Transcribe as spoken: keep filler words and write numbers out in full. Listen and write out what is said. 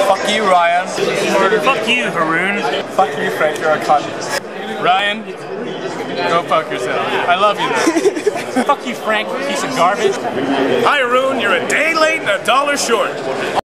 Fuck you, Ryan. Fuck you, Haroon. Fuck you, Frank, you're a cunt. Ryan, go fuck yourself. I love you though. Fuck you, Frank, piece of garbage. Hi, Haroon, you're a day late and a dollar short.